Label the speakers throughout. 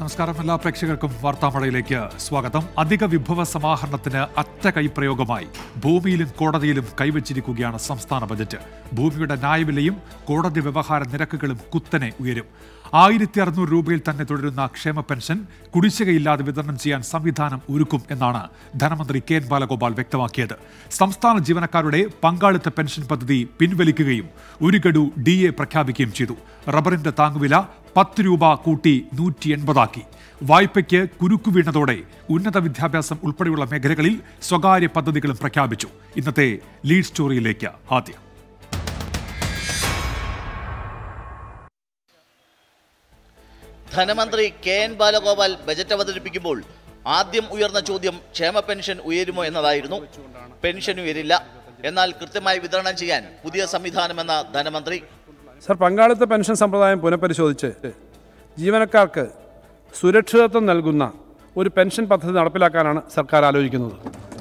Speaker 1: നമസ്കാരം. എല്ലാ പ്രേക്ഷകർക്കും വാർത്താമഴയിലേക്ക് സ്വാഗതം. അധിക വിഭവ സമാഹരണത്തിന് അറ്റ കൈപ്രയോഗമായി ഭൂമിയിലും കോടതിയിലും കൈവച്ചിരിക്കുകയാണ് സംസ്ഥാന ബജറ്റ്. ഭൂമിയുടെ ന്യായവിലയും കോടതി വ്യവഹാര നിരക്കുകളും കുത്തനെ ഉയരും. 1600 രൂപയിൽ തന്നെ തുടരുന്ന ക്ഷേമ പെൻഷൻ കുടിശ്ശികയില്ലാതെ വിതരണം ചെയ്യാൻ സംവിധാനം ഒരുക്കും എന്നാണ് ധനമന്ത്രി കെ എൻ ബാലഗോപാൽ വ്യക്തമാക്കിയത്. സംസ്ഥാന ജീവനക്കാരുടെ പങ്കാളിത്ത പെൻഷൻ പദ്ധതി പിൻവലിക്കുകയും ഒരു ഗഡു DA പ്രഖ്യാപിക്കുകയും ചെയ്തു. റബ്ബറിന്റെ താങ്ങുവില 10 രൂപ കൂട്ടി 180 ആക്കി. വായ്പയ്ക്ക് കുരുക്കു വീണതോടെ ഉന്നത വിദ്യാഭ്യാസം ഉൾപ്പെടെയുള്ള മേഖലകളിൽ സ്വകാര്യ പദ്ധതികളും പ്രഖ്യാപിച്ചു. ഇന്നത്തെ ലീഡ് സ്റ്റോറിയിലേക്ക് ആദ്യം.
Speaker 2: ധനമന്ത്രി കെ എൻ ബാലഗോപാൽ ബജറ്റ് അവതരിപ്പിക്കുമ്പോൾ ആദ്യം ഉയർന്ന ചോദ്യം ക്ഷേമ പെൻഷൻ ഉയരുമോ എന്നതായിരുന്നു. പെൻഷൻ ഉയരില്ല, എന്നാൽ കൃത്യമായി വിതരണം ചെയ്യാൻ പുതിയ സംവിധാനമെന്ന ധനമന്ത്രി.
Speaker 3: സർ, പങ്കാളിത്ത പെൻഷൻ സമ്പ്രദായം പുനഃപരിശോധിച്ച് ജീവനക്കാർക്ക് സുരക്ഷിതത്വം നൽകുന്ന ഒരു പെൻഷൻ പദ്ധതി നടപ്പിലാക്കാനാണ് സർക്കാർ ആലോചിക്കുന്നത്.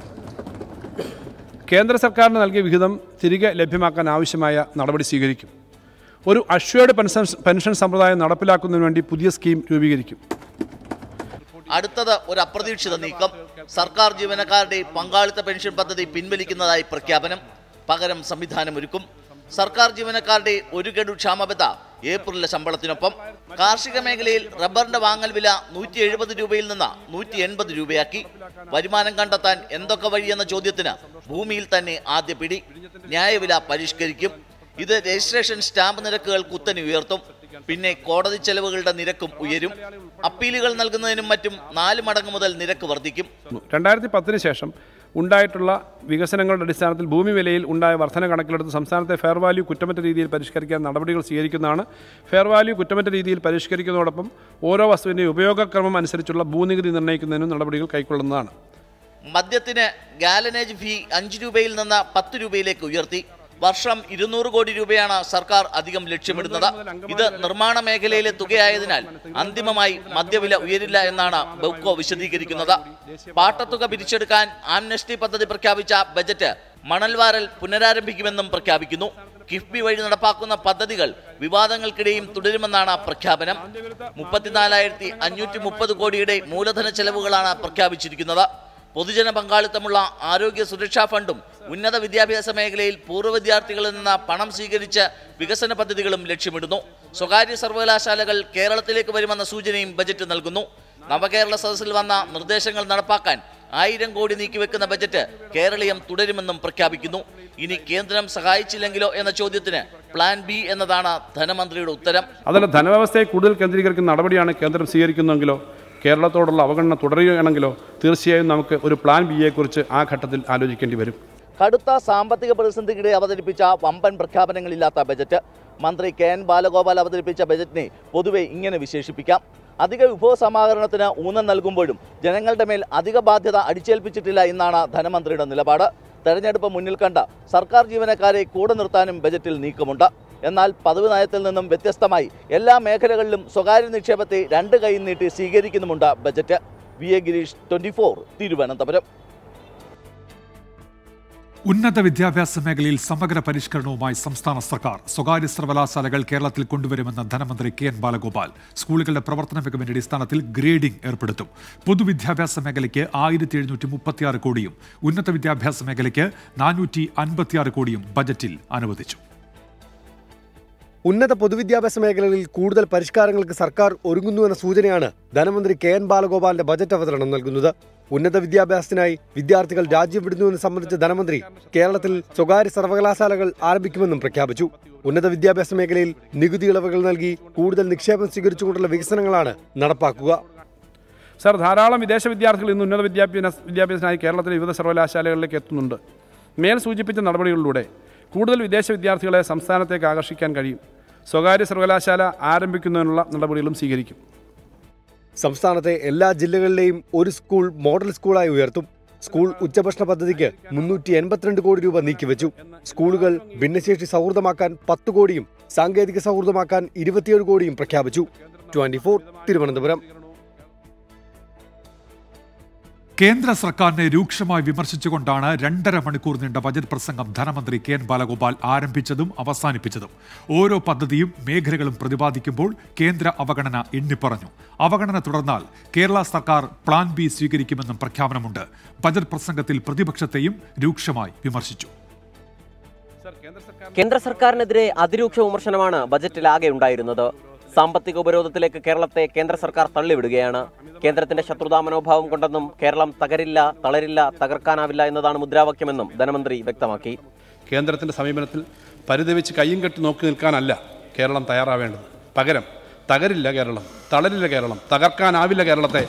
Speaker 3: കേന്ദ്ര സർക്കാരിന് നൽകിയ വിഹിതം തിരികെ ലഭ്യമാക്കാൻ ആവശ്യമായ നടപടി സ്വീകരിക്കും. ഒരു അഷ്വേർഡ് പെൻഷൻ സമ്പ്രദായം നടപ്പിലാക്കുന്നതിന് വേണ്ടി പുതിയ സ്കീം രൂപീകരിക്കും.
Speaker 2: അടുത്തത് ഒരു അപ്രതീക്ഷിത നീക്കം. സർക്കാർ ജീവനക്കാരുടെ പങ്കാളിത്ത പെൻഷൻ പദ്ധതി പിൻവലിക്കുന്നതായി പ്രഖ്യാപനം. പകരം സംവിധാനമൊരുക്കും. സർക്കാർ ജീവനക്കാരുടെ ഒരു ഗഡു ക്ഷാമബത്ത ഏപ്രിലിലെ ശമ്പളത്തിനൊപ്പം. കാർഷിക മേഖലയിൽ റബ്ബറിന്റെ വാങ്ങൽ വില 170 രൂപയിൽ നിന്ന് 180 രൂപയാക്കി. വരുമാനം കണ്ടെത്താൻ എന്തൊക്കെ വഴിയെന്ന ചോദ്യത്തിന് ഭൂമിയിൽ തന്നെ ആദ്യ പിടി. ന്യായവില പരിഷ്കരിക്കും. ഇത് രജിസ്ട്രേഷൻ സ്റ്റാമ്പ് നിരക്കുകൾ കുത്തനെ ഉയർത്തും. പിന്നെ കോടതി ചെലവുകളുടെ നിരക്കും ഉയരും. അപ്പീലുകൾ നൽകുന്നതിനും മറ്റും 4 മടങ്ങ് മുതൽ നിരക്ക് വർദ്ധിക്കും.
Speaker 3: 2010 ശേഷം ഉണ്ടായിട്ടുള്ള വികസനങ്ങളുടെ അടിസ്ഥാനത്തിൽ ഭൂമി വിലയിൽ ഉണ്ടായ വർധന കണക്കിലെടുത്ത് സംസ്ഥാനത്തെ ഫെയർ വാല്യൂ കുറ്റമറ്റ രീതിയിൽ പരിഷ്കരിക്കാൻ നടപടികൾ സ്വീകരിക്കുന്നതാണ്. ഫെയർ വാല്യൂ കുറ്റമറ്റ രീതിയിൽ പരിഷ്കരിക്കുന്നതോടൊപ്പം ഓരോ വസ്തുവിൻ്റെ ഉപയോഗക്രമം അനുസരിച്ചുള്ള ഭൂനികുതി നിർണ്ണയിക്കുന്നതിനും നടപടികൾ കൈക്കൊള്ളുന്നതാണ്.
Speaker 2: മദ്യത്തിന് ഗാലനേജ് ഫീ 5 രൂപയിൽ നിന്ന് 10 രൂപയിലേക്ക് ഉയർത്തി. വർഷം 200 കോടി രൂപയാണ് സർക്കാർ അധികം ലക്ഷ്യമിടുന്നത്. ഇത് നിർമ്മാണ മേഖലയിലെ തുകയായതിനാൽ അന്തിമമായി മദ്യവില ഉയരില്ല എന്നാണ് ബെവ്കോ വിശദീകരിക്കുന്നത്. പാട്ടത്തുക പിരിച്ചെടുക്കാൻ ആംനസ്റ്റി പദ്ധതി പ്രഖ്യാപിച്ച ബജറ്റ് മണൽവാരൽ പുനരാരംഭിക്കുമെന്നും പ്രഖ്യാപിക്കുന്നു. കിഫ്ബി വഴി നടപ്പാക്കുന്ന പദ്ധതികൾ വിവാദങ്ങൾക്കിടെയും തുടരുമെന്നാണ് പ്രഖ്യാപനം. 34,530 കോടിയുടെ മൂലധന ചെലവുകളാണ് പ്രഖ്യാപിച്ചിരിക്കുന്നത്. പൊതുജന പങ്കാളിത്തമുള്ള ആരോഗ്യ സുരക്ഷാ ഫണ്ടും ഉന്നത വിദ്യാഭ്യാസ മേഖലയിൽ പൂർവ്വ വിദ്യാർത്ഥികളിൽ നിന്ന് പണം സ്വീകരിച്ച് വികസന പദ്ധതികളും ലക്ഷ്യമിടുന്നു. സ്വകാര്യ സർവകലാശാലകൾ കേരളത്തിലേക്ക് വരുമെന്ന സൂചനയും ബജറ്റ് നൽകുന്നു. നവകേരള സദസ്സിൽ വന്ന നിർദ്ദേശങ്ങൾ നടപ്പാക്കാൻ 1000 കോടി നീക്കിവെക്കുന്ന ബജറ്റ് കേരളീയം തുടരുമെന്നും പ്രഖ്യാപിക്കുന്നു. ഇനി കേന്ദ്രം സഹായിച്ചില്ലെങ്കിലോ എന്ന ചോദ്യത്തിന് പ്ലാൻ ബി എന്നതാണ് ധനമന്ത്രിയുടെ ഉത്തരം.
Speaker 3: അതല്ല, ധനവ്യവസ്ഥയെ കൂടുതൽ കേന്ദ്രീകരിക്കുന്ന നടപടിയാണ് കേന്ദ്രം സ്വീകരിക്കുന്നതെങ്കിലോ കേരളത്തോടുള്ള അവഗണന തുടരുകയാണെങ്കിലോ തീർച്ചയായും നമുക്ക് ഒരു പ്ലാൻ ബിയെക്കുറിച്ച് ആ ഘട്ടത്തിൽ ആലോചിക്കേണ്ടി വരും.
Speaker 2: കടുത്ത സാമ്പത്തിക പ്രതിസന്ധിക്കിടെ അവതരിപ്പിച്ച വമ്പൻ പ്രഖ്യാപനങ്ങളില്ലാത്ത ബജറ്റ്. മന്ത്രി കെ എൻ ബാലഗോപാൽ അവതരിപ്പിച്ച ബജറ്റിനെ പൊതുവെ ഇങ്ങനെ വിശേഷിപ്പിക്കാം: അധിക വിഭവ സമാഹരണത്തിന് ഊന്നൽ നൽകുമ്പോഴും ജനങ്ങളുടെ മേൽ അധിക ബാധ്യത അടിച്ചേൽപ്പിച്ചിട്ടില്ല എന്നാണ് ധനമന്ത്രിയുടെ നിലപാട്. തെരഞ്ഞെടുപ്പ് മുന്നിൽ കണ്ട സർക്കാർ ജീവനക്കാരെ കൂടെ നിർത്താനും ബജറ്റിൽ നീക്കമുണ്ട്. എന്നാൽ പതിവ് നയത്തിൽ നിന്നും വ്യത്യസ്തമായി എല്ലാ മേഖലകളിലും സ്വകാര്യ നിക്ഷേപത്തെ 2 കൈ നീട്ടി സ്വീകരിക്കുന്നുമുണ്ട് ബജറ്റ്. VA ഗിരീഷ്, 24, തിരുവനന്തപുരം.
Speaker 1: ഉന്നത വിദ്യാഭ്യാസ മേഖലയിൽ സമഗ്ര പരിഷ്കരണവുമായി സംസ്ഥാന സർക്കാർ. സ്വകാര്യ സർവകലാശാലകൾ കേരളത്തിൽ കൊണ്ടുവരുമെന്ന ധനമന്ത്രി കെ എൻ ബാലഗോപാൽ. സ്കൂളുകളുടെ പ്രവർത്തന മികവിന്റെ അടിസ്ഥാനത്തിൽ ഗ്രേഡിംഗ് ഏർപ്പെടുത്തും. പൊതുവിദ്യാഭ്യാസ മേഖലയ്ക്ക് 1736 കോടിയും ഉന്നത വിദ്യാഭ്യാസ മേഖലയ്ക്ക് 456 കോടിയും ബജറ്റിൽ അനുവദിച്ചു.
Speaker 4: ഉന്നത പൊതുവിദ്യാഭ്യാസ മേഖലകളിൽ കൂടുതൽ പരിഷ്കാരങ്ങൾക്ക് സർക്കാർ ഒരുങ്ങുന്നുവെന്ന സൂചനയാണ് ധനമന്ത്രി കെ എൻ ബാലഗോപാലിന്റെ ബജറ്റ് അവതരണം നൽകുന്നത്. ഉന്നത വിദ്യാഭ്യാസത്തിനായി വിദ്യാർത്ഥികൾ രാജ്യം വിടുന്നുവെന്ന് സംബന്ധിച്ച ധനമന്ത്രി കേരളത്തിൽ സ്വകാര്യ സർവകലാശാലകൾ ആരംഭിക്കുമെന്നും പ്രഖ്യാപിച്ചു. ഉന്നത വിദ്യാഭ്യാസ മേഖലയിൽ നികുതി ഇളവുകൾ നൽകി കൂടുതൽ നിക്ഷേപം സ്വീകരിച്ചുകൊണ്ടുള്ള വികസനങ്ങളാണ് നടപ്പാക്കുക.
Speaker 3: സർ, ധാരാളം വിദേശ വിദ്യാർത്ഥികൾ ഇന്ന് ഉന്നത വിദ്യാഭ്യാസത്തിനായി കേരളത്തിലെ വിവിധ സർവകലാശാലകളിലേക്ക് എത്തുന്നുണ്ട്. മേൽ സൂചിപ്പിച്ച നടപടികളിലൂടെ കൂടുതൽ വിദേശ വിദ്യാർത്ഥികളെ സംസ്ഥാനത്തേക്ക് ആകർഷിക്കാൻ കഴിയും. സ്വകാര്യ സർവകലാശാല ആരംഭിക്കുന്നതിനുള്ള നടപടികളും സ്വീകരിക്കും.
Speaker 4: സംസ്ഥാനത്തെ എല്ലാ ജില്ലകളിലെയും ഒരു സ്കൂൾ മോഡൽ സ്കൂളായി ഉയർത്തും. സ്കൂൾ ഉച്ചഭക്ഷണ പദ്ധതിക്ക് 382 കോടി രൂപ നീക്കിവെച്ചു. സ്കൂളുകൾ ഭിന്നശേഷി സൗഹൃദമാക്കാൻ 10 കോടിയും സാങ്കേതിക സൗഹൃദമാക്കാൻ 27 കോടിയും പ്രഖ്യാപിച്ചു. 24, തിരുവനന്തപുരം.
Speaker 1: കേന്ദ്ര സർക്കാരിനെ രൂക്ഷമായി വിമർശിച്ചുകൊണ്ടാണ് 2.5 മണിക്കൂർ നീണ്ട ബജറ്റ് പ്രസംഗം ധനമന്ത്രി കെ എൻ ബാലഗോപാൽ ആരംഭിച്ചതും അവസാനിപ്പിച്ചതും. ഓരോ പദ്ധതിയും മേഖലകളും പ്രതിപാദിക്കുമ്പോൾ കേന്ദ്ര അവഗണന എണ്ണിപ്പറഞ്ഞു. അവഗണന തുടർന്നാൽ കേരള സർക്കാർ പ്ലാൻ ബി സ്വീകരിക്കുമെന്നും പ്രഖ്യാപനമുണ്ട്. ബജറ്റ് പ്രസംഗത്തിൽ പ്രതിപക്ഷത്തെയും രൂക്ഷമായി വിമർശിച്ചു.
Speaker 5: കേന്ദ്ര സർക്കാരിനെതിരെ അതിരൂക്ഷ വിമർശനമാണ് ബജറ്റിലാകെ ഉണ്ടായിരുന്നത്. സാമ്പത്തിക ഉപരോധത്തിലേക്ക് കേരളത്തെ കേന്ദ്ര സർക്കാർ തള്ളിവിടുകയാണ്. കേന്ദ്രത്തിന്റെ ശത്രുതാ മനോഭാവം കൊണ്ടെന്നും കേരളം തകരില്ല, തളരില്ല, തകർക്കാനാവില്ല എന്നതാണ് മുദ്രാവാക്യമെന്നും ധനമന്ത്രി വ്യക്തമാക്കി.
Speaker 3: കേന്ദ്രത്തിന്റെ സമീപനത്തിൽ പരിതപിച്ച് കയ്യും കെട്ടി നോക്കി നിൽക്കാനല്ല കേരളം തയ്യാറാവേണ്ടത്. പകരം തകരില്ല കേരളം, തളരില്ല കേരളം, തകർക്കാനാവില്ല കേരളത്തെ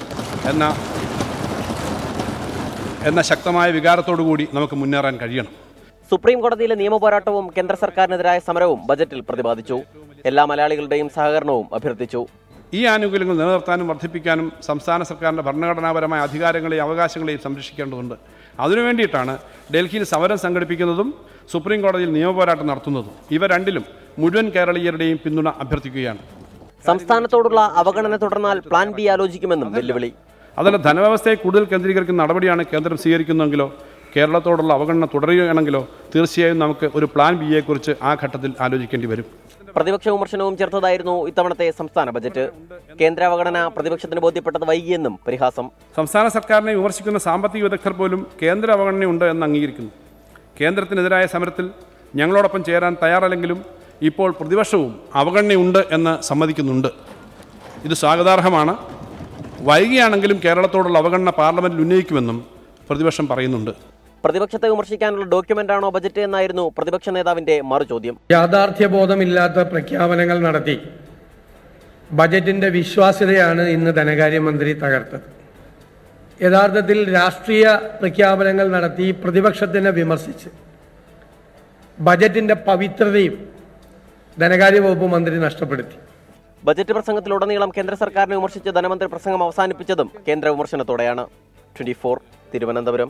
Speaker 3: എന്ന ശക്തമായ വികാരത്തോടുകൂടി നമുക്ക് മുന്നേറാൻ കഴിയണം.
Speaker 5: സുപ്രീം കോടതിയിലെ നിയമപോരാട്ടവും കേന്ദ്ര സർക്കാരിനെതിരായ സമരവും ബജറ്റിൽ പ്രതിപാദിച്ചു. എല്ലാ മലയാളികളുടെയും സഹകരണവും അഭ്യർത്ഥിച്ചു.
Speaker 3: ഈ ആനുകൂല്യങ്ങൾ നിലനിർത്താനും വർദ്ധിപ്പിക്കാനും സംസ്ഥാന സർക്കാരിൻ്റെ ഭരണഘടനാപരമായ അധികാരങ്ങളെയും അവകാശങ്ങളെയും സംരക്ഷിക്കേണ്ടതുണ്ട്. അതിനുവേണ്ടിയിട്ടാണ് ഡൽഹിയിൽ സമരം സംഘടിപ്പിക്കുന്നതും സുപ്രീം കോടതിയിൽ നിയമപോരാട്ടം നടത്തുന്നതും. ഇവ രണ്ടിലും മുഴുവൻ കേരളീയരുടെയും പിന്തുണ അഭ്യർത്ഥിക്കുകയാണ്.
Speaker 5: സംസ്ഥാനത്തോടുള്ള അവഗണന തുടർന്നാൽ പ്ലാൻ ബി ആലോചിക്കുമെന്നും വെല്ലുവിളി.
Speaker 3: അതല്ല, ധനവ്യവസ്ഥയെ കൂടുതൽ കേന്ദ്രീകരിക്കുന്ന നടപടിയാണ് കേന്ദ്രം സ്വീകരിക്കുന്നതെങ്കിലോ കേരളത്തോടുള്ള അവഗണന തുടരുകയാണെങ്കിലോ തീർച്ചയായും നമുക്ക് ഒരു പ്ലാൻ ബിയെക്കുറിച്ച് ആ ഘട്ടത്തിൽ ആലോചിക്കേണ്ടി വരും.
Speaker 5: പ്രതിപക്ഷ വിമർശനവും ചേർത്തതായിരുന്നു ഇത്തവണത്തെ സംസ്ഥാന ബജറ്റ്. കേന്ദ്ര അവഗണന പ്രതിപക്ഷത്തിന് ബോധ്യപ്പെട്ടത് വൈകിയെന്നും പരിഹാസം.
Speaker 3: സംസ്ഥാന സർക്കാരിനെ വിമർശിക്കുന്ന സാമ്പത്തിക വിദഗ്ധർ പോലും കേന്ദ്ര അവഗണനയുണ്ട് എന്ന് അംഗീകരിക്കുന്നു. കേന്ദ്രത്തിനെതിരായ സമരത്തിൽ ഞങ്ങളോടൊപ്പം ചേരാൻ തയ്യാറല്ലെങ്കിലും ഇപ്പോൾ പ്രതിപക്ഷവും അവഗണനയുണ്ട് എന്ന് സമ്മതിക്കുന്നുണ്ട്. ഇത് സ്വാഗതാർഹമാണ്. വൈകിയാണെങ്കിലും കേരളത്തോടുള്ള അവഗണന പാർലമെന്റിൽ ഉന്നയിക്കുമെന്നും പ്രതിപക്ഷം പറയുന്നുണ്ട്.
Speaker 5: പ്രതിപക്ഷത്തെ വിമർശിക്കാനുള്ള ഡോക്യുമെന്റാണോ ബജറ്റ് എന്നായിരുന്നു പ്രതിപക്ഷ നേതാവിന്റെ മറുചോദ്യം.
Speaker 6: യാഥാർത്ഥ്യബോധമില്ലാത്ത പ്രഖ്യാപനങ്ങൾ നടത്തി ബജറ്റിന്റെ വിശ്വാസ്യതയാണ് ഇന്ന് ധനകാര്യമന്ത്രി തകർത്തത്. യഥാർത്ഥത്തിൽ രാഷ്ട്രീയ പ്രഖ്യാപനങ്ങൾ നടത്തി പ്രതിപക്ഷത്തിനെ വിമർശിച്ച് ബജറ്റിന്റെ പവിത്രതയും ധനകാര്യ വകുപ്പ് മന്ത്രി നഷ്ടപ്പെടുത്തി.
Speaker 5: ബജറ്റ് പ്രസംഗത്തിലുടനീളം കേന്ദ്ര സർക്കാരിനെ വിമർശിച്ച് ധനമന്ത്രി പ്രസംഗം അവസാനിപ്പിച്ചതും കേന്ദ്ര വിമർശനത്തോടെയാണ്. 24 തിരുവനന്തപുരം.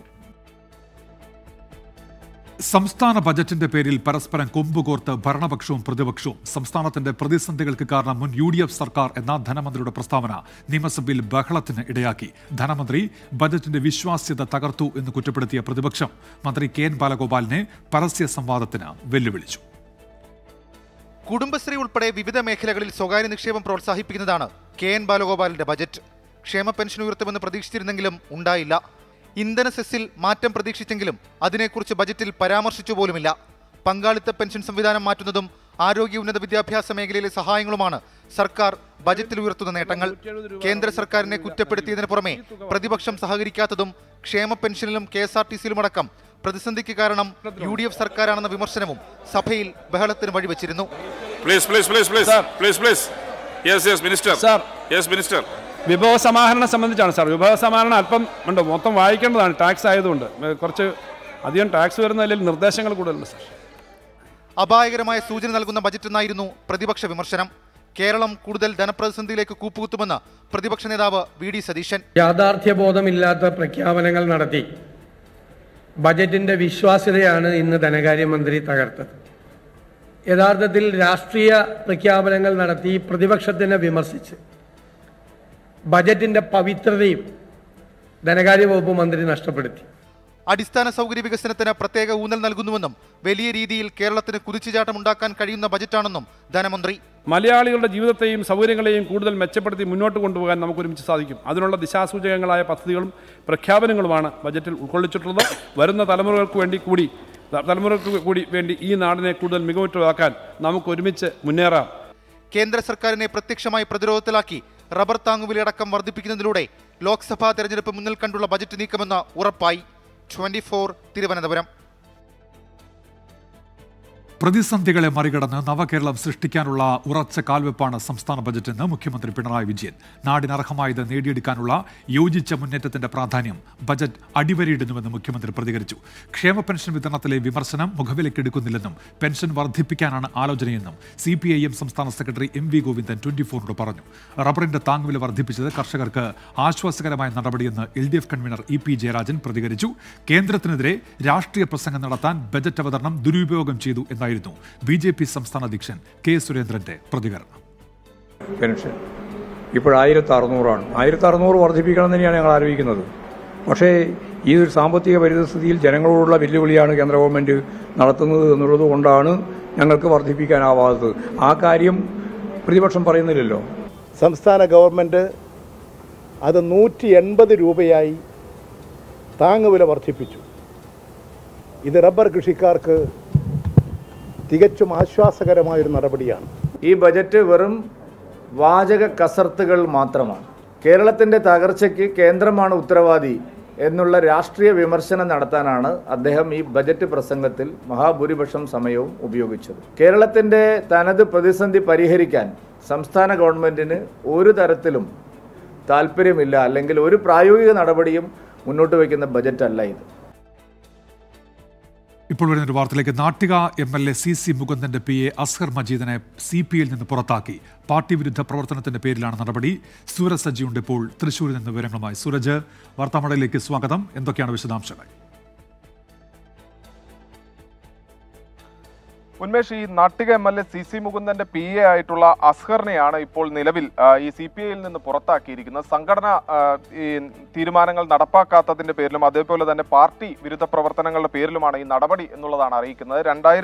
Speaker 1: സംസ്ഥാന ബജറ്റിന്റെ പേരിൽ പരസ്പരം കൊമ്പുകോർത്ത് ഭരണപക്ഷവും പ്രതിപക്ഷവും. സംസ്ഥാനത്തിന്റെ പ്രതിസന്ധികൾക്ക് കാരണം മുൻ UDF സർക്കാർ എന്ന ധനമന്ത്രിയുടെ പ്രസ്താവന നിയമസഭയിൽ ബഹളത്തിന് ഇടയാക്കി. ധനമന്ത്രി ബജറ്റിന്റെ വിശ്വാസ്യത തകർത്തു എന്ന് കുറ്റപ്പെടുത്തിയ പ്രതിപക്ഷം മന്ത്രി കെ എൻ ബാലഗോപാലിനെ പരസ്യ സംവാദത്തിന് വെല്ലുവിളിച്ചു.
Speaker 7: കുടുംബശ്രീ ഉൾപ്പെടെ വിവിധ മേഖലകളിൽ സ്വകാര്യ നിക്ഷേപം പ്രോത്സാഹിപ്പിക്കുന്നതാണ് കെ എൻ ബാലഗോപാലിന്റെ ബജറ്റ്. ക്ഷേമ പെൻഷൻ ഉയർത്തുമെന്ന് പ്രതീക്ഷിച്ചിരുന്നെങ്കിലും ഉണ്ടായില്ല. ഇന്ധന സെസ്സിൽ മാറ്റം പ്രതീക്ഷിച്ചെങ്കിലും അതിനെക്കുറിച്ച് ബജറ്റിൽ പരാമർശിച്ചു പോലുമില്ല. പങ്കാളിത്ത പെൻഷൻ സംവിധാനം മാറ്റുന്നതും ആരോഗ്യ ഉന്നത വിദ്യാഭ്യാസ മേഖലയിലെ സഹായങ്ങളുമാണ് സർക്കാർ ബജറ്റിൽ ഉയർത്തുന്ന നേട്ടങ്ങൾ. കേന്ദ്ര സർക്കാരിനെ കുറ്റപ്പെടുത്തിയതിനു പുറമെ പ്രതിപക്ഷം സഹകരിക്കാത്തതും ക്ഷേമ പെൻഷനിലും KSRTCയിലുമടക്കം പ്രതിസന്ധിക്ക് കാരണം UDF സർക്കാരാണെന്ന വിമർശനവും സഭയിൽ ബഹളത്തിന് വഴിവെച്ചിരുന്നു.
Speaker 3: വിഭവ സമാഹരണം സംബന്ധിച്ചാണ് സാർ. വിഭവ സമാഹരണം അല്പം ഉണ്ട്, മൊത്തം വായിക്കേണ്ടതാണ്. ടാക്സ് ആയതുകൊണ്ട് കുറച്ച് അധികം ടാക്സ് വരുന്നതിൽ നിർദ്ദേശങ്ങൾ കൂടുതലുണ്ട് സാർ.
Speaker 7: അപായകരമായ സൂചന നൽകുന്ന ബജറ്റെന്നായിരുന്നു പ്രതിപക്ഷ വിമർശനം. കേരളം കൂടുതൽ ധനപ്രതിസന്ധിയിലേക്ക് കൂപ്പുകുത്തുമെന്ന് പ്രതിപക്ഷ നേതാവ് VD സതീശൻ.
Speaker 6: യാഥാർത്ഥ്യബോധമില്ലാത്ത പ്രഖ്യാപനങ്ങൾ നടത്തി ബജറ്റിന്റെ വിശ്വാസ്യതയാണ് ഇന്ന് ധനകാര്യമന്ത്രി തകർത്തത്. യഥാർത്ഥത്തിൽ രാഷ്ട്രീയ പ്രഖ്യാപനങ്ങൾ നടത്തി പ്രതിപക്ഷത്തിനെ വിമർശിച്ച് ബജറ്റിന്റെ പവിത്രതയും ധനകാര്യ വകുപ്പ് മന്ത്രി നഷ്ടപ്പെടുത്തി.
Speaker 7: അടിസ്ഥാന സൗകര്യ വികസനത്തിന് പ്രത്യേക ഊന്നൽ നൽകുന്നുവെന്നും വലിയ രീതിയിൽ കേരളത്തിന് കുതിച്ചുചാട്ടമുണ്ടാക്കാൻ കഴിയുന്ന ബജറ്റാണെന്നും ധനമന്ത്രി.
Speaker 3: മലയാളികളുടെ ജീവിതത്തെയും സൗകര്യങ്ങളെയും കൂടുതൽ മെച്ചപ്പെടുത്തി മുന്നോട്ട് കൊണ്ടുപോകാൻ നമുക്ക് ഒരുമിച്ച് സാധിക്കും. അതിനുള്ള ദിശാസൂചകങ്ങളായ പദ്ധതികളും പ്രഖ്യാപനങ്ങളുമാണ് ബജറ്റിൽ ഉൾക്കൊള്ളിച്ചിട്ടുള്ളത്. വരുന്ന തലമുറകൾക്ക് കൂടി വേണ്ടി ഈ നാടിനെ കൂടുതൽ മികവുറ്റതാക്കാൻ നമുക്ക് ഒരുമിച്ച് മുന്നേറാം.
Speaker 7: കേന്ദ്ര സർക്കാരിനെ പ്രത്യക്ഷമായി പ്രതിരോധത്തിലാക്കി റബ്ബർ താങ്ങുവിലയടക്കം വർദ്ധിപ്പിക്കുന്നതിലൂടെ ലോക്സഭാ തെരഞ്ഞെടുപ്പ് മുന്നിൽ കണ്ടുള്ള ബജറ്റ് നീക്കമെന്ന് ഉറപ്പായി. 24 തിരുവനന്തപുരം.
Speaker 1: പ്രതിസന്ധികളെ മറികടന്ന് നവകേരളം സൃഷ്ടിക്കാനുള്ള ഉറച്ച കാൽവെപ്പാണ് സംസ്ഥാന ബജറ്റെന്ന് മുഖ്യമന്ത്രി പിണറായി വിജയൻ. നാടിനർഹമായത് നേടിയെടുക്കാനുള്ള യോജിച്ച മുന്നേറ്റത്തിന്റെ പ്രാധാന്യം ബജറ്റ് അടിവരയിടുന്നുവെന്ന് മുഖ്യമന്ത്രി പ്രതികരിച്ചു. ക്ഷേമ പെൻഷൻ വിതരണത്തിലെ വിമർശനം മുഖവിലക്കെടുക്കുന്നില്ലെന്നും പെൻഷൻ വർദ്ധിപ്പിക്കാനാണ് ആലോചനയെന്നും CPIM സംസ്ഥാന സെക്രട്ടറി MV ഗോവിന്ദൻ 24നോട് പറഞ്ഞു. റബ്ബറിന്റെ താങ്ങുവില വർദ്ധിപ്പിച്ചത് കർഷകർക്ക് ആശ്വാസകരമായ നടപടിയെന്ന് LDF കൺവീനർ EP ജയരാജൻ പ്രതികരിച്ചു. കേന്ദ്രത്തിനെതിരെ രാഷ്ട്രീയ പ്രസംഗം നടത്താൻ ബജറ്റ് അവതരണം ദുരുപയോഗം ചെയ്തു എന്നായിരുന്നു BJP സംസ്ഥാന അധ്യക്ഷൻ K സുരേന്ദ്രന്റെ പ്രതികരണം.
Speaker 8: പെൻഷൻ ഇപ്പോൾ 1600 ആണ്. 1600 വർദ്ധിപ്പിക്കണം തന്നെയാണ് ഞങ്ങൾ ആലോചിക്കുന്നത്. പക്ഷേ ഈ ഒരു സാമ്പത്തിക പരിതസ്ഥിതിയിൽ ജനങ്ങളോടുള്ള വെല്ലുവിളിയാണ് കേന്ദ്ര ഗവൺമെൻറ് നടത്തുന്നത് എന്നുള്ളത് കൊണ്ടാണ് ഞങ്ങൾക്ക് വർദ്ധിപ്പിക്കാനാവാത്തത്. ആ കാര്യം പ്രതിപക്ഷം പറയുന്നില്ലല്ലോ.
Speaker 9: സംസ്ഥാന ഗവൺമെൻറ് അത് 180 രൂപയായി താങ്ങുവില വർദ്ധിപ്പിച്ചു. ഇത് റബ്ബർ കൃഷിക്കാർക്ക് തികച്ചും ആശ്വാസകരമായൊരു നടപടിയാണ്.
Speaker 10: ഈ ബജറ്റ് വെറും വാചക കസർത്തുകൾ മാത്രമാണ്. കേരളത്തിൻ്റെ തകർച്ചയ്ക്ക് കേന്ദ്രമാണ് ഉത്തരവാദി എന്നുള്ള രാഷ്ട്രീയ വിമർശനം നടത്താനാണ് അദ്ദേഹം ഈ ബജറ്റ് പ്രസംഗത്തിൽ മഹാഭൂരിപക്ഷം സമയവും ഉപയോഗിച്ചത്. കേരളത്തിൻ്റെ തനത് പ്രതിസന്ധി പരിഹരിക്കാൻ സംസ്ഥാന ഗവൺമെൻറ്റിന് ഒരു തരത്തിലും താല്പര്യമില്ല, അല്ലെങ്കിൽ ഒരു പ്രായോഗിക നടപടിയും മുന്നോട്ട് വയ്ക്കുന്ന ബജറ്റല്ല ഇത്.
Speaker 1: ഇപ്പോൾ വരുന്നൊരു വാർത്തയിലേക്ക്. Nattika MLA CC മുകുന്ദന്റെ PA Azhar മജീദിനെ CPയിൽ നിന്ന് പുറത്താക്കി. പാർട്ടി വിരുദ്ധ പ്രവർത്തനത്തിന്റെ പേരിലാണ് നടപടി. സൂരജ് സജിയുണ്ട് ഇപ്പോൾ തൃശ്ശൂരിൽ നിന്ന് വിവരങ്ങളുമായി. സൂരജ്, വാർത്താമടയിലേക്ക് സ്വാഗതം. എന്തൊക്കെയാണ് വിശദാംശങ്ങൾ?
Speaker 11: ഉന്മേഷ്, ഈ നാട്ടിക MLA CC മുകുന്ദന്റെ PA ആയിട്ടുള്ള അസ്ഹറിനെയാണ് ഇപ്പോൾ നിലവിൽ ഈ CPIയിൽ നിന്ന് പുറത്താക്കിയിരിക്കുന്നത്. സംഘടന ഈ തീരുമാനങ്ങൾ നടപ്പാക്കാത്തതിന്റെ പേരിലും അതേപോലെ തന്നെ പാർട്ടി വിരുദ്ധ പ്രവർത്തനങ്ങളുടെ പേരിലുമാണ് ഈ നടപടി എന്നുള്ളതാണ് അറിയിക്കുന്നത്.